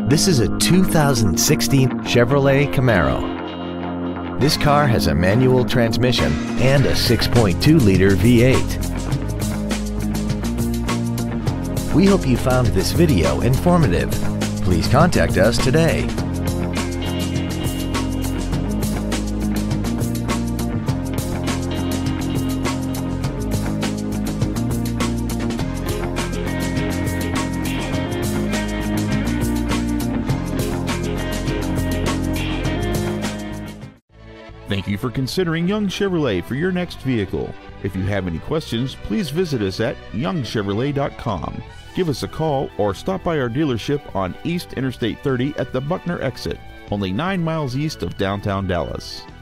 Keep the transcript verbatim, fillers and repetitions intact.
This is a two thousand sixteen Chevrolet Camaro. This car has a manual transmission and a six point two liter V eight. We hope you found this video informative. Please contact us today. Thank you for considering Young Chevrolet for your next vehicle. If you have any questions, please visit us at young chevrolet dot com. Give us a call or stop by our dealership on East Interstate thirty at the Buckner exit, only nine miles east of downtown Dallas.